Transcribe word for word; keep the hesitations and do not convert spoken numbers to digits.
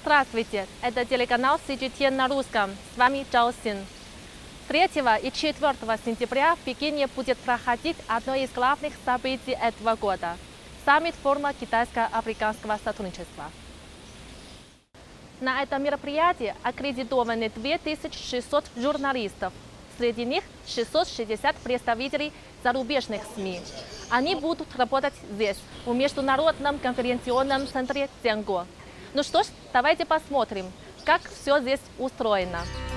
Здравствуйте, это телеканал Си Джи Ти на русском. С вами Чжао Син. третьего и четвёртого сентября в Пекине будет проходить одно из главных событий этого года – саммит форума китайско-африканского сотрудничества. На этом мероприятии аккредитованы две тысячи шестьсот журналистов. Среди них шестьсот шестьдесят представителей зарубежных СМИ. Они будут работать здесь, в Международном конференционном центре Цзянго. Ну что ж, давайте посмотрим, как все здесь устроено.